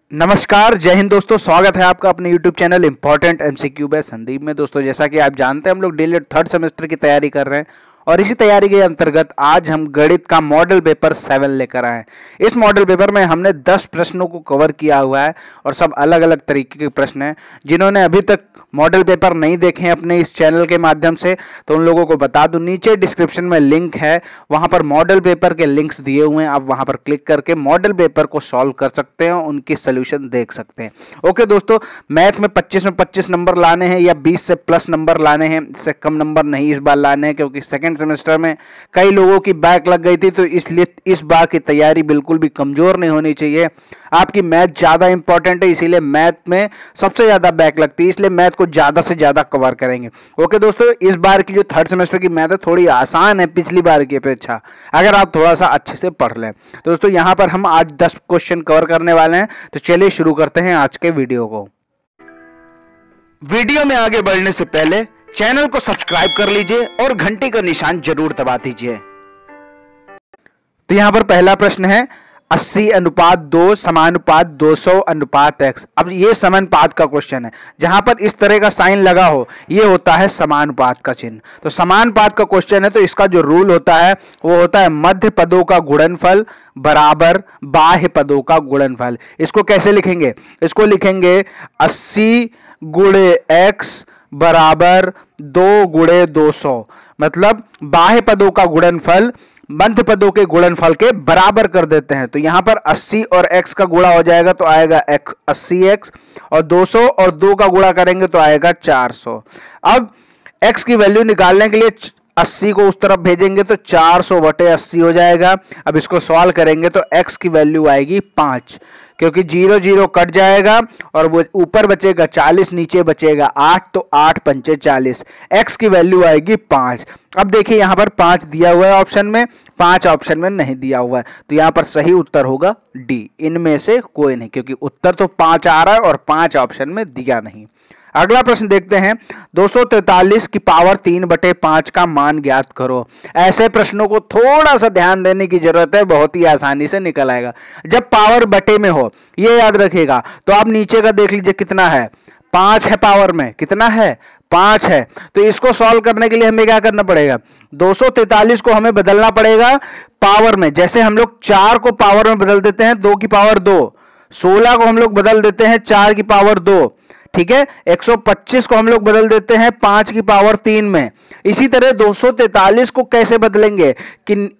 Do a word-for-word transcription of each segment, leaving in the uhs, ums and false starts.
नमस्कार, जय हिंद दोस्तों। स्वागत है आपका अपने YouTube channel important MCQ by Sandeep में। दोस्तों, जैसा कि आप जानते हैं, हम लोग डेली थर्ड सेमेस्टर की तैयारी कर रहे हैं और इसी तैयारी के अंतर्गत आज हम गणित का मॉडल पेपर सेवन लेकर आए हैं। इस मॉडल पेपर में हमने दस प्रश्नों को कवर किया हुआ है और सब अलग अलग तरीके के प्रश्न हैं। जिन्होंने अभी तक मॉडल पेपर नहीं देखे हैं अपने इस चैनल के माध्यम से, तो उन लोगों को बता दूं, नीचे डिस्क्रिप्शन में लिंक है, वहां पर मॉडल पेपर के लिंक्स दिए हुए हैं। आप वहां पर क्लिक करके मॉडल पेपर को सॉल्व कर सकते हैं, उनकी सोल्यूशन देख सकते हैं। ओके दोस्तों, मैथ में पच्चीस में पच्चीस नंबर लाने हैं या बीस से प्लस नंबर लाने हैं, इससे कम नंबर नहीं इस बार लाने हैं, क्योंकि सेकेंड सेमेस्टर में कई लोगों की बैक लग गई थी, तो इसलिए इस बार की तैयारी बिल्कुल भी कमजोर नहीं होनी चाहिए। आपकी मैथ ज्यादा इंपॉर्टेंट है, इसीलिए मैथ में सबसे ज्यादा बैक लगती है, इसलिए मैथ को ज्यादा से ज्यादा कवर करेंगे। ओके दोस्तों, इस बार की जो थर्ड सेमेस्टर की मैथ है थोड़ी आसान है पिछली बार की अपेक्षा, अगर आप थोड़ा सा अच्छे से पढ़ लें। तो दोस्तों, यहां पर हम आज दस क्वेश्चन कवर करने वाले हैं, तो चलिए शुरू करते हैं आज के वीडियो को। वीडियो में आगे बढ़ने से पहले चैनल को सब्सक्राइब कर लीजिए और घंटी का निशान जरूर दबा दीजिए। तो यहां पर पहला प्रश्न है, अस्सी अनुपात दो समानुपात दो सौ अनुपात x। अब ये समानुपात का क्वेश्चन है, जहां पर इस तरह का साइन लगा हो, ये होता है समानुपात का चिन्ह। तो समानुपात का क्वेश्चन है, तो इसका जो रूल होता है वो होता है मध्य पदों का गुणनफल बराबर बाह्य पदों का गुणनफल। इसको कैसे लिखेंगे? इसको लिखेंगे अस्सी गुणे एक्स बराबर दो गुणे दो सौ, मतलब बाह्य पदों का गुणनफल मध्य पदों के गुणनफल के बराबर कर देते हैं। तो यहां पर अस्सी और x का गुणा हो जाएगा तो आएगा x अस्सी एक्स, और दो सौ और दो का गुणा करेंगे तो आएगा चार सौ। अब x की वैल्यू निकालने के लिए अस्सी को उस तरफ भेजेंगे तो चार सौ बटे अस्सी हो जाएगा। अब इसको सॉल्व करेंगे तो x की वैल्यू आएगी पाँच, क्योंकि जीरो जीरो कट जाएगा और वो ऊपर बचेगा चालीस, नीचे बचेगा आठ, तो आठ पंचे चालीस, x की वैल्यू आएगी पाँच। अब देखिए यहां पर पाँच दिया हुआ है ऑप्शन में, पाँच ऑप्शन में नहीं दिया हुआ है, तो यहां पर सही उत्तर होगा डी, इनमें से कोई नहीं, क्योंकि उत्तर तो पाँच आ रहा है और पाँच ऑप्शन में दिया नहीं। अगला प्रश्न देखते हैं, दो सौ तैंतालीस की पावर तीन बटे पांच का मान ज्ञात करो। ऐसे प्रश्नों को थोड़ा सा ध्यान देने की जरूरत है, बहुत ही आसानी से निकल आएगा। जब पावर बटे में हो, ये याद रखिएगा। तो आप नीचे का देख लीजिए कितना है, पांच है पावर में, कितना है? पांच है। तो इसको सॉल्व करने के लिए हमें क्या करना पड़ेगा? दो सौ तैंतालीस को हमें बदलना पड़ेगा पावर में। जैसे हम लोग चार को पावर में बदल देते हैं दो की पावर दो, सोलह को हम लोग बदल देते हैं चार की पावर दो, ठीक है, एक सौ पच्चीस को हम लोग बदल देते हैं पांच की पावर तीन में। इसी तरह दो सौ तैंतालीस को कैसे बदलेंगे कि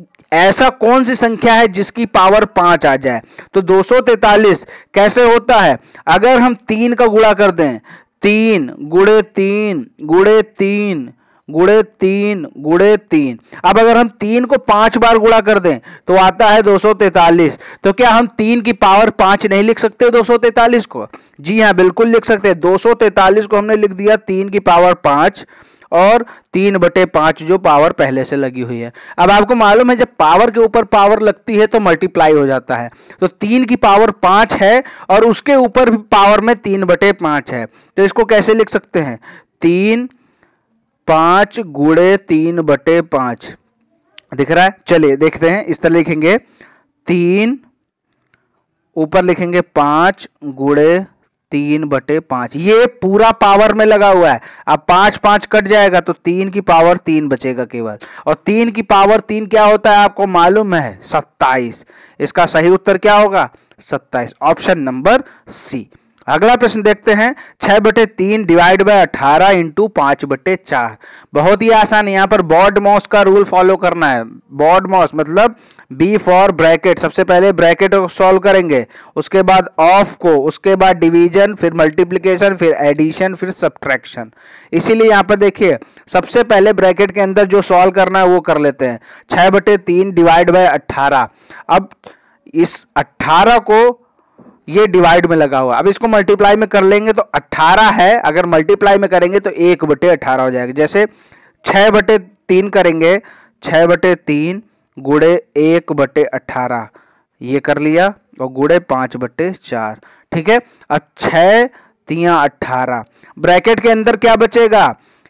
ऐसा कौन सी संख्या है जिसकी पावर पांच आ जाए? तो दो सौ तैंतालीस कैसे होता है? अगर हम तीन का गुणा कर दें, तीन गुणे तीन गुणे तीन गुणे तीन गुणे तीन, अब अगर हम तीन को पांच बार गुणा कर दें तो आता है दो सौ तैंतालीस। तो क्या हम तीन की पावर पांच नहीं लिख सकते दो सौ तैंतालीस को? जी हाँ, बिल्कुल लिख सकते हैं। दो सौ तैंतालीस को हमने लिख दिया तीन की पावर पांच और तीन बटे पांच जो पावर पहले से लगी हुई है। अब आपको मालूम है, जब पावर के ऊपर पावर लगती है तो मल्टीप्लाई हो जाता है। तो तीन की पावर पांच है और उसके ऊपर भी पावर में तीन बटे पांच है, तो इसको कैसे लिख सकते हैं? तीन पांच गुणे तीन बटे पांच, दिख रहा है? चलिए देखते हैं, इस तरह लिखेंगे, तीन ऊपर लिखेंगे पांच गुणे तीन बटे पांच, ये पूरा पावर में लगा हुआ है। अब पांच पांच कट जाएगा तो तीन की पावर तीन बचेगा केवल, और तीन की पावर तीन क्या होता है आपको मालूम है? सत्ताईस। इसका सही उत्तर क्या होगा? सत्ताईस, ऑप्शन नंबर सी। अगला प्रश्न देखते हैं, छह बटे तीन डिवाइड बाय अठारह इंटू पांच बटे चार। बहुत ही आसान है, यहाँ पर बॉड मॉस का रूल फॉलो करना है। बॉड मॉस मतलब बी फॉर ब्रैकेट, सबसे पहले ब्रैकेट को सॉल्व करेंगे, उसके बाद ऑफ को, उसके बाद डिवीजन, फिर मल्टीप्लिकेशन, फिर एडिशन, फिर सब्ट्रैक्शन। इसीलिए यहाँ पर देखिए, सबसे पहले ब्रैकेट के अंदर जो सॉल्व करना है वो कर लेते हैं। छह बटे तीन डिवाइड बाय अट्ठारह, अब इस अट्ठारह को ये डिवाइड में लगा हुआ, अब इसको मल्टीप्लाई में कर लेंगे तो अट्ठारह है, अगर मल्टीप्लाई में करेंगे तो एक बटे अट्ठारह हो जाएगा। जैसे छह बटे तीन करेंगे, छह बटे तीन गुणे एक बटे अट्ठारह, ये कर लिया, और गुणे पांच बटे चार, ठीक है। अब छह तिया अट्ठारह, ब्रैकेट के अंदर क्या बचेगा?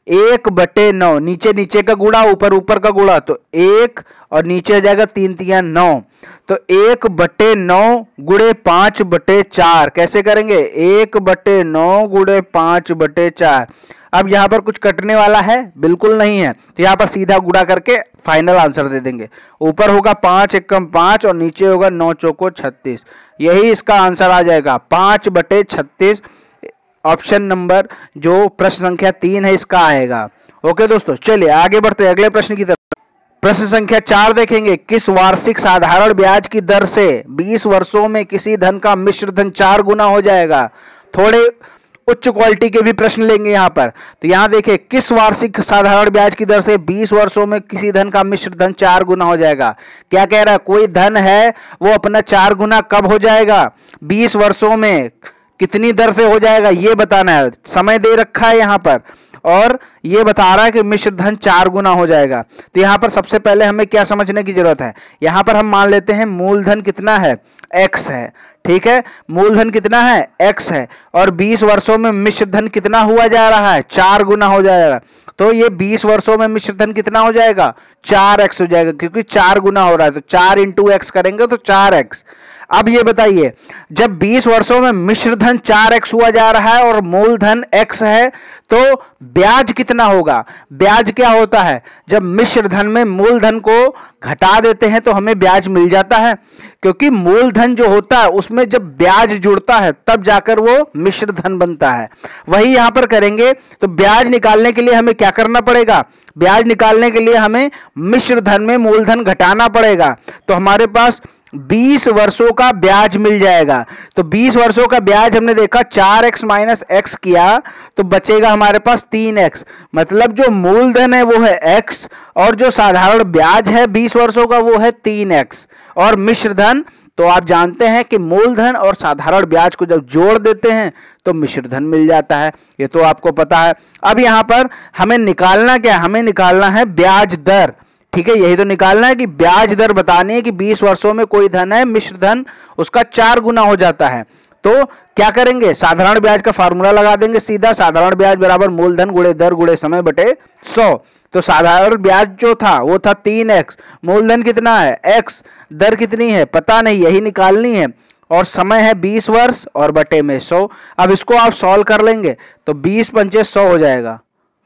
एक बटे नौ, नीचे नीचे का गुणा ऊपर ऊपर का गुणा, तो एक और नीचे आ जाएगा तीन तिया नौ, तो एक बटे नौ गुणे पांच बटे चार। कैसे करेंगे? एक बटे नौ गुणे पांच बटे चार। अब यहां पर कुछ कटने वाला है? बिल्कुल नहीं है, तो यहां पर सीधा गुणा करके फाइनल आंसर दे देंगे। ऊपर होगा पांच एकम पांच और नीचे होगा नौ चौको छत्तीस। यही इसका आंसर आ जाएगा, पांच बटे छत्तीस। ऑप्शन नंबर जो प्रश्न संख्या तीन है इसका आएगा। ओके दोस्तों, चलिए आगे बढ़ते हैं अगले प्रश्न की तरफ। प्रश्न संख्या चार देखेंगे, किस वार्षिक साधारण ब्याज की दर से बीस वर्षों में किसी धन का मिश्र धन चार गुना हो जाएगा? थोड़े उच्च क्वालिटी के भी प्रश्न लेंगे यहाँ पर। तो यहाँ देखिए, किस वार्षिक साधारण ब्याज की दर से बीस वर्षों में किसी धन का मिश्र धन चार गुना हो जाएगा? क्या कह रहा है? कोई धन है वो अपना चार गुना कब हो जाएगा? बीस वर्षों में कितनी दर से हो जाएगा ये बताना है। समय दे रखा है यहाँ पर और ये बता रहा है कि मिश्र धन चार गुना हो जाएगा। तो यहाँ पर सबसे पहले हमें क्या समझने की जरूरत है? यहाँ पर हम मान लेते हैं मूलधन कितना है? एक्स है। ठीक है, मूलधन कितना है? एक्स है। और बीस वर्षों में मिश्र धन कितना हुआ जा रहा है? चार गुना हो जाएगा। तो ये बीस वर्षों में मिश्र धन कितना हो जाएगा? चार एक्स हो जाएगा, क्योंकि चार गुना हो रहा है। तो चार इंटू एक्स करेंगे तो चार एक्स। अब ये बताइए, जब बीस वर्षों में मिश्र धन चार एक्स हुआ जा रहा है और मूलधन एक्स है, तो ब्याज कितना होगा? ब्याज क्या होता है? जब मिश्र धन में मूलधन को घटा देते हैं तो हमें ब्याज मिल जाता है, क्योंकि मूलधन जो होता है उसमें जब ब्याज जुड़ता है तब जाकर वो मिश्र धन बनता है। वही यहां पर करेंगे। तो ब्याज निकालने के लिए हमें क्या करना पड़ेगा? ब्याज निकालने के लिए हमें मिश्र धन में मूलधन घटाना पड़ेगा। तो हमारे पास बीस वर्षों का ब्याज मिल जाएगा। तो बीस वर्षों का ब्याज हमने देखा चार एक्स माइनस एक्स किया तो बचेगा हमारे पास तीन एक्स। मतलब जो मूलधन है वो है एक्स और जो साधारण ब्याज है बीस वर्षों का वो है तीन एक्स। और मिश्र धन तो आप जानते हैं कि मूलधन और साधारण ब्याज को जब जोड़ देते हैं तो मिश्र धन मिल जाता है, ये तो आपको पता है। अब यहां पर हमें निकालना क्या? हमें निकालना है ब्याज दर। ठीक है, यही तो निकालना है कि ब्याज दर बतानी है कि बीस वर्षों में कोई धन है मिश्र धन उसका चार गुना हो जाता है। तो क्या करेंगे? साधारण ब्याज का फार्मूला लगा देंगे सीधा। साधारण ब्याज बराबर मूलधन गुणे दर गुणे समय बटे सौ। तो साधारण ब्याज जो था वो था तीन एक्स, मूलधन कितना है? एक्स, दर कितनी है पता नहीं, यही निकालनी है, और समय है बीस वर्ष और बटे में सौ। अब इसको आप सॉल्व कर लेंगे तो बीस पंचे सौ हो जाएगा।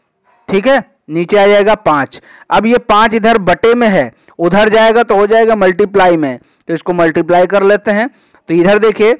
ठीक है, नीचे आ जाएगा पांच। अब ये पांच इधर बटे में है, उधर जाएगा तो हो जाएगा मल्टीप्लाई में, तो इसको मल्टीप्लाई कर लेते हैं। तो इधर देखिए,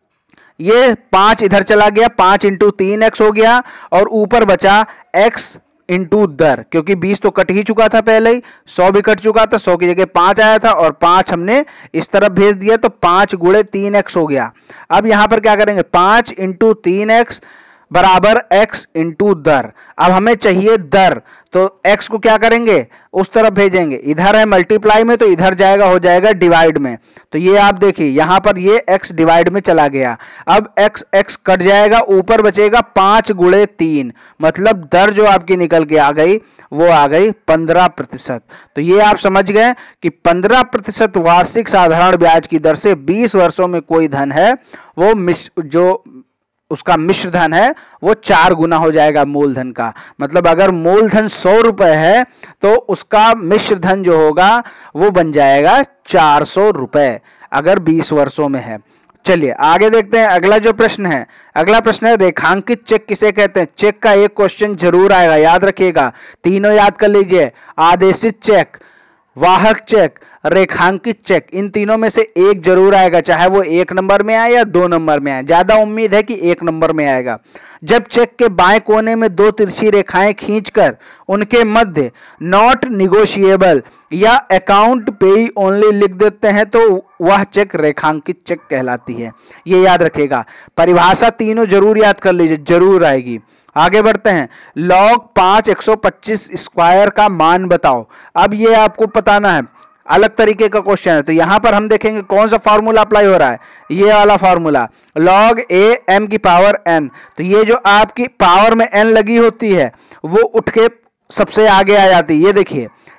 ये पांच इधर चला गया, पांच इंटू तीन एक्स हो गया और ऊपर बचा एक्स इंटू दर, क्योंकि बीस तो कट ही चुका था पहले ही, सौ भी कट चुका था, सौ की जगह पांच आया था और पांच हमने इस तरफ भेज दिया तो पांच गुणे तीन एक्स हो गया। अब यहां पर क्या करेंगे? पांच इंटू तीन एक्स बराबर x इंटू दर। अब हमें चाहिए दर, तो x को क्या करेंगे? उस तरफ भेजेंगे। इधर है मल्टीप्लाई में तो इधर जाएगा, हो जाएगा डिवाइड में। तो ये आप देखिए यहां पर ये x डिवाइड में चला गया। अब x x कट जाएगा, ऊपर बचेगा पांच गुणे तीन। मतलब दर जो आपकी निकल के आ गई वो आ गई पंद्रह प्रतिशत। तो ये आप समझ गए कि पंद्रह प्रतिशत वार्षिक साधारण ब्याज की दर से बीस वर्षों में कोई धन है वो मिश्र जो उसका मिश्र धन है वो चार गुना हो जाएगा मूलधन का। मतलब अगर मूलधन सौ रुपए है तो उसका मिश्र धन जो होगा वो बन जाएगा चार सौ रुपए अगर बीस वर्षों में है। चलिए आगे देखते हैं अगला जो प्रश्न है। अगला प्रश्न है रेखांकित चेक किसे कहते हैं? चेक का एक क्वेश्चन जरूर आएगा, याद रखिएगा। तीनों याद कर लीजिए, आदेशित चेक, वाहक चेक, रेखांकित चेक, इन तीनों में से एक जरूर आएगा, चाहे वो एक नंबर में आए या दो नंबर में आए। ज्यादा उम्मीद है कि एक नंबर में आएगा। जब चेक के बाएं कोने में दो तिरछी रेखाएं खींचकर उनके मध्य नॉट निगोशिएबल या अकाउंट पेई ओनली लिख देते हैं तो वह चेक रेखांकित चेक कहलाती है। ये याद रखेगा। परिभाषा तीनों जरूर याद कर लीजिए, जरूर आएगी। आगे बढ़ते हैं। लॉग पांच एक सौ पच्चीस स्क्वायर का मान बताओ। अब ये आपको बताना है, अलग तरीके का क्वेश्चन है। तो यहां पर हम देखेंगे कौन सा फार्मूला अप्लाई हो रहा है, ये वाला फार्मूला, लॉग ए एम की पावर एन। तो ये जो आपकी पावर में एन लगी होती है वो उठ के सबसे आगे आ जाती है। ये देखिए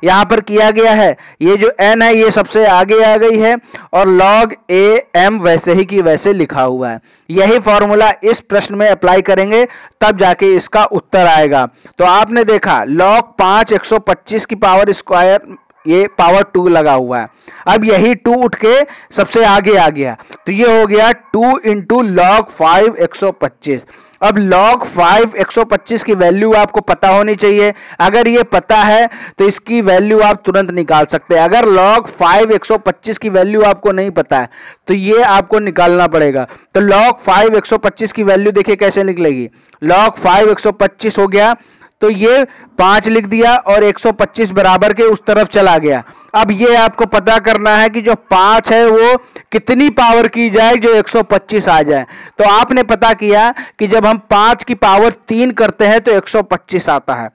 यहां पर किया गया है, ये जो n है ये सबसे आगे आ गई है और log a m वैसे ही की वैसे लिखा हुआ है। यही फॉर्मूला इस प्रश्न में अप्लाई करेंगे तब जाके इसका उत्तर आएगा। तो आपने देखा log पांच एक सौ पच्चीस की पावर स्क्वायर, ये पावर टू लगा हुआ है। अब यही टू उठ के सबसे आगे आ गया, तो ये हो गया टू इंटू लॉग फाइव एक सौ पच्चीस। अब log फाइव एक सौ पच्चीस की वैल्यू आपको पता होनी चाहिए। अगर ये पता है तो इसकी वैल्यू आप तुरंत निकाल सकते हैं। अगर log फाइव एक सौ पच्चीस की वैल्यू आपको नहीं पता है तो ये आपको निकालना पड़ेगा। तो log फाइव एक सौ पच्चीस की वैल्यू देखिए कैसे निकलेगी। log फाइव एक सौ पच्चीस हो गया तो ये पांच लिख दिया और एक सौ पच्चीस बराबर के उस तरफ चला गया। अब ये आपको पता करना है कि जो पांच है वो कितनी पावर की जाए जो एक सौ पच्चीस आ जाए। तो आपने पता किया कि जब हम पांच की पावर तीन करते हैं तो एक सौ पच्चीस आता है।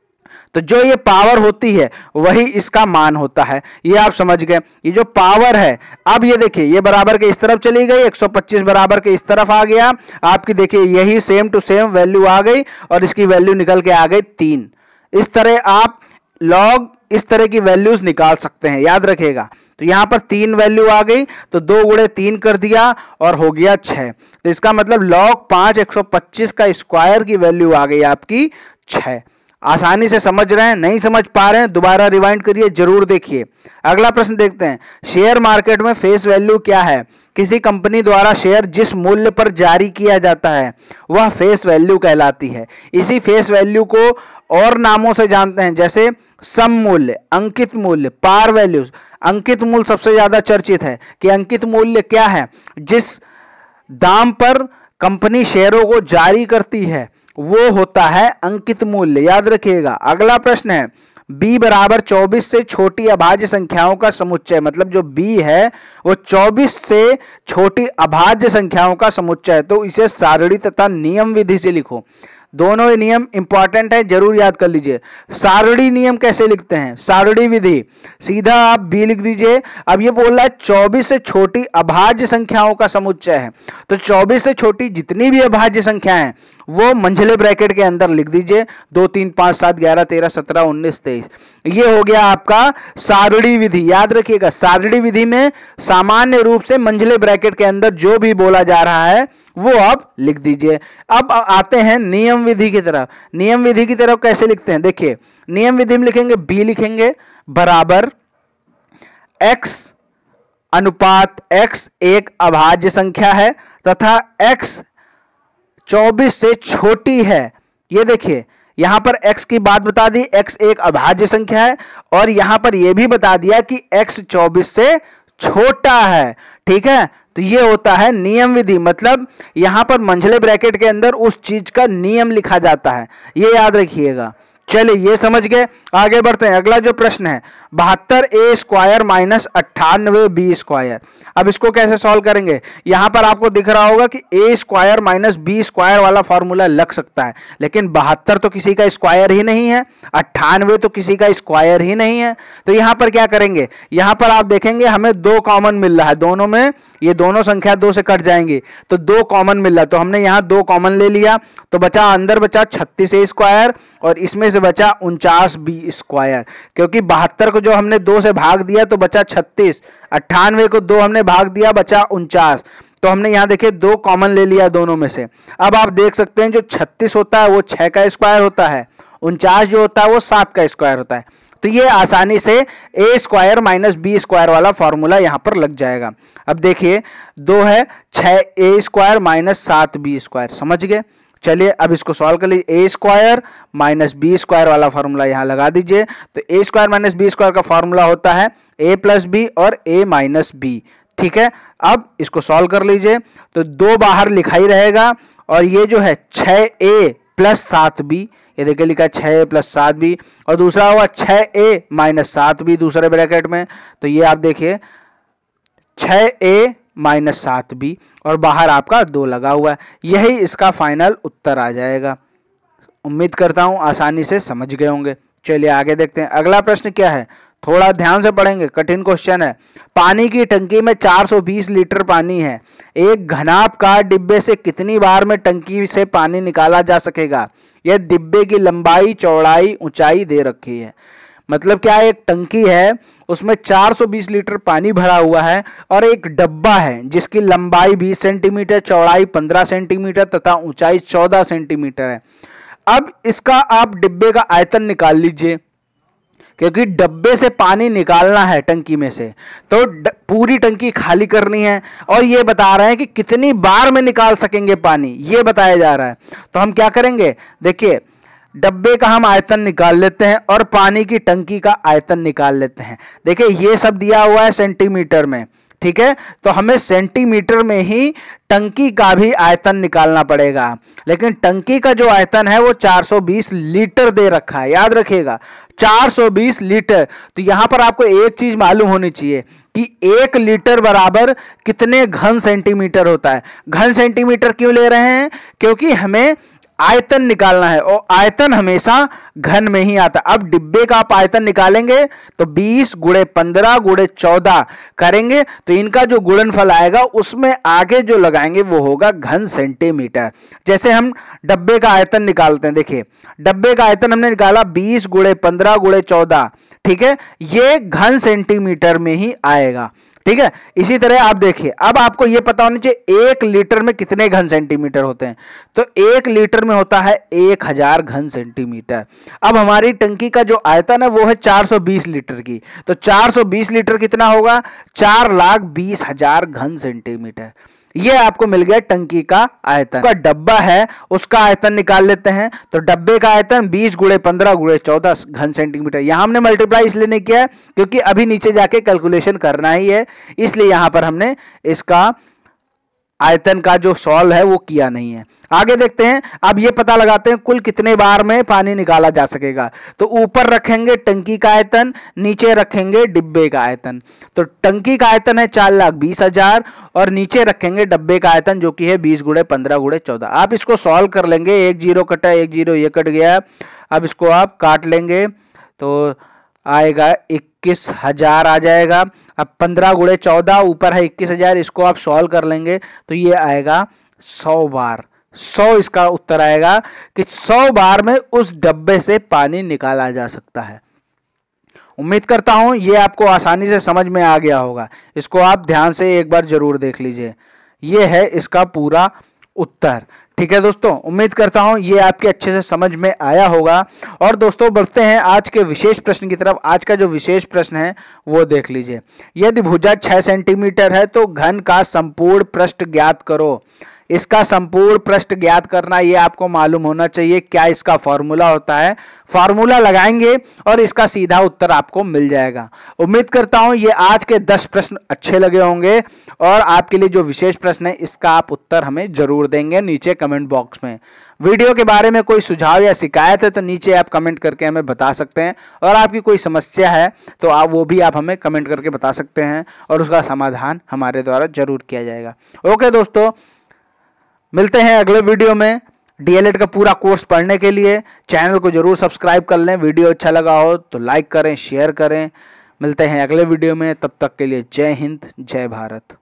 तो जो ये पावर होती है वही इसका मान होता है। ये आप समझ गए। ये जो पावर है, अब ये देखिए ये बराबर के इस तरफ चली गई, एक सौ पच्चीस बराबर के इस तरफ आ गया। आपकी देखिए यही सेम टू सेम वैल्यू आ गई और इसकी वैल्यू निकल के आ गई तीन। इस तरह आप लॉग इस तरह की वैल्यूज निकाल सकते हैं, याद रखिएगा। तो यहां पर तीन वैल्यू आ गई तो दो गुणे तीन कर दिया और हो गया छह। तो इसका मतलब लॉग पांच एक सौ पच्चीस का स्क्वायर की वैल्यू आ गई आपकी छह। आसानी से समझ रहे हैं, नहीं समझ पा रहे हैं दोबारा रिवाइंड करिए, जरूर देखिए। अगला प्रश्न देखते हैं। शेयर मार्केट में फेस वैल्यू क्या है? किसी कंपनी द्वारा शेयर जिस मूल्य पर जारी किया जाता है वह फेस वैल्यू कहलाती है। इसी फेस वैल्यू को और नामों से जानते हैं, जैसे सम मूल्य, अंकित मूल्य, पार वैल्यूज। अंकित मूल्य सबसे ज्यादा चर्चित है कि अंकित मूल्य क्या है? जिस दाम पर कंपनी शेयरों को जारी करती है वो होता है अंकित मूल्य, याद रखिएगा। अगला प्रश्न है, b बराबर चौबीस से छोटी अभाज्य संख्याओं का समुच्चय, मतलब जो b है वो चौबीस से छोटी अभाज्य संख्याओं का समुच्चय है। तो इसे सारणी तथा नियम विधि से लिखो। दोनों ही नियम इंपॉर्टेंट है, जरूर याद कर लीजिए। सारणी नियम कैसे लिखते हैं? सारणी विधि सीधा आप बी लिख दीजिए। अब ये बोल रहा है चौबीस से छोटी अभाज्य संख्याओं का समुच्चय है, तो चौबीस से छोटी जितनी भी अभाज्य संख्या है वो मंझले ब्रैकेट के अंदर लिख दीजिए। दो तीन पांच सात ग्यारह तेरह सत्रह उन्नीस तेईस। ये हो गया आपका सारणी विधि, याद रखिएगा। सारणी विधि में सामान्य रूप से मंझले ब्रैकेट के अंदर जो भी बोला जा रहा है वो आप लिख दीजिए। अब आते हैं नियम विधि की तरफ। नियम विधि की तरफ कैसे लिखते हैं? देखिए नियम विधि में लिखेंगे b लिखेंगे बराबर x अनुपात x एक अभाज्य संख्या है तथा x चौबीस से छोटी है। ये देखिए यहां पर x की बात बता दी, x एक अभाज्य संख्या है और यहां पर यह भी बता दिया कि x चौबीस से छोटा है। ठीक है, तो ये होता है नियम विधि, मतलब यहां पर मंझले ब्रैकेट के अंदर उस चीज का नियम लिखा जाता है, ये याद रखिएगा। चलिए ये समझ गए, आगे बढ़ते हैं। अगला जो प्रश्न है, बहत्तर ए स्क्वायर माइनस अट्ठानवे बी स्क्वायर। अब इसको कैसे सॉल्व करेंगे? यहां पर आपको दिख रहा होगा कि a square minus b square वाला फॉर्मूला लग सकता है, लेकिन बहत्तर तो किसी का स्क्वायर ही नहीं है, अट्ठानवे तो किसी का स्क्वायर ही नहीं है। तो यहां पर क्या करेंगे? यहां पर आप देखेंगे हमें दो कॉमन मिल रहा है, दोनों में ये दोनों संख्या दो से कट जाएंगी तो दो कॉमन मिल रहा है। तो हमने यहां दो कॉमन ले लिया, तो बचा अंदर बचा छत्तीस ए स्क्वायर और इसमें से बचा उनचास बी स्क्वायर। क्योंकि बहत्तर को जो हमने दो से भाग दिया तो बचा छत्तीस, अट्ठानवे को दो हमने भाग दिया बचा उनचास। तो हमने यहां देखिए दो कॉमन ले लिया दोनों में से। अब आप देख सकते हैं जो छत्तीस होता है वो छह का स्क्वायर होता है, उनचास जो होता है वो सात का स्क्वायर होता है। तो ये आसानी से a square minus b square वाला फॉर्मूला यहां पर लग जाएगा। अब देखिए दो है, छह ए स्क्वायर माइनस सात बी स्क्वायर, समझ गए। चलिए अब इसको सॉल्व कर लीजिए। A square minus b square वाला फॉर्मूला यहां लगा दीजिए। तो a square minus b square का फॉर्मूला होता है ए प्लस बी और ए माइनस बी। ठीक है, अब इसको सॉल्व कर लीजिए। तो दो बाहर लिखा ही रहेगा और ये जो है छह ए प्लस सात बी, ये देखिए लिखा है छह ए प्लस सात बी, और दूसरा हुआ छह ए माइनस सात बी दूसरे ब्रैकेट में। तो ये आप देखिए छह ए माइनस सात बी और बाहर आपका दो लगा हुआ है। यही इसका फाइनल उत्तर आ जाएगा। उम्मीद करता हूं आसानी से समझ गए होंगे। चलिए आगे देखते हैं। अगला प्रश्न क्या है, थोड़ा ध्यान से पढ़ेंगे, कठिन क्वेश्चन है। पानी की टंकी में चार सौ बीस लीटर पानी है। एक घनाभकार डिब्बे से कितनी बार में टंकी से पानी निकाला जा सकेगा? यह डिब्बे की लंबाई, चौड़ाई, ऊंचाई दे रखी है। मतलब क्या, एक टंकी है उसमें चार सौ बीस लीटर पानी भरा हुआ है और एक डब्बा है जिसकी लंबाई बीस सेंटीमीटर, चौड़ाई पंद्रह सेंटीमीटर तथा ऊंचाई चौदह सेंटीमीटर है। अब इसका आप डिब्बे का आयतन निकाल लीजिए, क्योंकि डब्बे से पानी निकालना है टंकी में से, तो पूरी टंकी खाली करनी है और ये बता रहे हैं कि कितनी बार में निकाल सकेंगे पानी, ये बताया जा रहा है। तो हम क्या करेंगे, देखिए डब्बे का हम आयतन निकाल लेते हैं और पानी की टंकी का आयतन निकाल लेते हैं। देखिए ये सब दिया हुआ है सेंटीमीटर में, ठीक है, तो हमें सेंटीमीटर में ही टंकी का भी आयतन निकालना पड़ेगा। लेकिन टंकी का जो आयतन है वो चार सौ बीस लीटर दे रखा है, याद रखिएगा चार सौ बीस लीटर। तो यहां पर आपको एक चीज मालूम होनी चाहिए कि एक लीटर बराबर कितने घन सेंटीमीटर होता है। घन सेंटीमीटर क्यों ले रहे हैं, क्योंकि हमें आयतन निकालना है और आयतन हमेशा घन में ही आता है। अब डिब्बे का आप आयतन निकालेंगे तो बीस गुणे पंद्रह गुणे चौदह करेंगे तो इनका जो गुणनफल आएगा उसमें आगे जो लगाएंगे वो होगा घन सेंटीमीटर। जैसे हम डब्बे का आयतन निकालते हैं, देखिए डब्बे का आयतन हमने निकाला बीस गुणे पंद्रह गुणे चौदह, ठीक है, ये घन सेंटीमीटर में ही आएगा, ठीक है। इसी तरह आप देखिए, अब आपको यह पता होना चाहिए एक लीटर में कितने घन सेंटीमीटर होते हैं, तो एक लीटर में होता है एक हजार घन सेंटीमीटर। अब हमारी टंकी का जो आयतन है वो है चार सौ बीस लीटर की, तो चार सौ बीस लीटर कितना होगा, चार लाख बीस हजार घन सेंटीमीटर। ये आपको मिल गया टंकी का आयतन। का डब्बा है उसका आयतन निकाल लेते हैं, तो डब्बे का आयतन बीस गुणे पंद्रह गुणे चौदह घन सेंटीमीटर। यहां हमने मल्टीप्लाई इसलिए नहीं किया है क्योंकि अभी नीचे जाके कैलकुलेशन करना ही है, इसलिए यहां पर हमने इसका आयतन का जो सॉल्व है वो किया नहीं है। आगे देखते हैं, अब ये पता लगाते हैं कुल कितने बार में पानी निकाला जा सकेगा। तो ऊपर रखेंगे टंकी का आयतन, नीचे रखेंगे डिब्बे का आयतन। तो टंकी का आयतन है चार लाख बीस हजार और नीचे रखेंगे डब्बे का आयतन जो कि है बीस गुणे पंद्रह गुणे चौदह। आप इसको सॉल्व कर लेंगे, एक जीरो कटा, एक जीरो ये कट गया। अब इसको आप काट लेंगे तो आएगा इक्कीस हजार आ जाएगा। अब पंद्रह गुणे चौदह ऊपर है इक्कीस हजार, इसको आप सॉल्व कर लेंगे तो ये आएगा सौ बार। सौ इसका उत्तर आएगा कि सौ बार में उस डब्बे से पानी निकाला जा सकता है। उम्मीद करता हूं ये आपको आसानी से समझ में आ गया होगा। इसको आप ध्यान से एक बार जरूर देख लीजिए। ये है इसका पूरा उत्तर, ठीक है दोस्तों। उम्मीद करता हूं ये आपके अच्छे से समझ में आया होगा। और दोस्तों बढ़ते हैं आज के विशेष प्रश्न की तरफ। आज का जो विशेष प्रश्न है वो देख लीजिए। यदि भुजा छह सेंटीमीटर है तो घन का संपूर्ण पृष्ठ ज्ञात करो। इसका संपूर्ण पृष्ठ ज्ञात करना ये आपको मालूम होना चाहिए। क्या इसका फॉर्मूला होता है, फॉर्मूला लगाएंगे और इसका सीधा उत्तर आपको मिल जाएगा। उम्मीद करता हूं ये आज के दस प्रश्न अच्छे लगे होंगे और आपके लिए जो विशेष प्रश्न है इसका आप उत्तर हमें जरूर देंगे नीचे कमेंट बॉक्स में। वीडियो के बारे में कोई सुझाव या शिकायत है तो नीचे आप कमेंट करके हमें बता सकते हैं और आपकी कोई समस्या है तो आप वो भी आप हमें कमेंट करके बता सकते हैं और उसका समाधान हमारे द्वारा जरूर किया जाएगा। ओके दोस्तों, मिलते हैं अगले वीडियो में। डीएलएड का पूरा कोर्स पढ़ने के लिए चैनल को जरूर सब्सक्राइब कर लें। वीडियो अच्छा लगा हो तो लाइक करें, शेयर करें। मिलते हैं अगले वीडियो में, तब तक के लिए जय हिंद, जय भारत।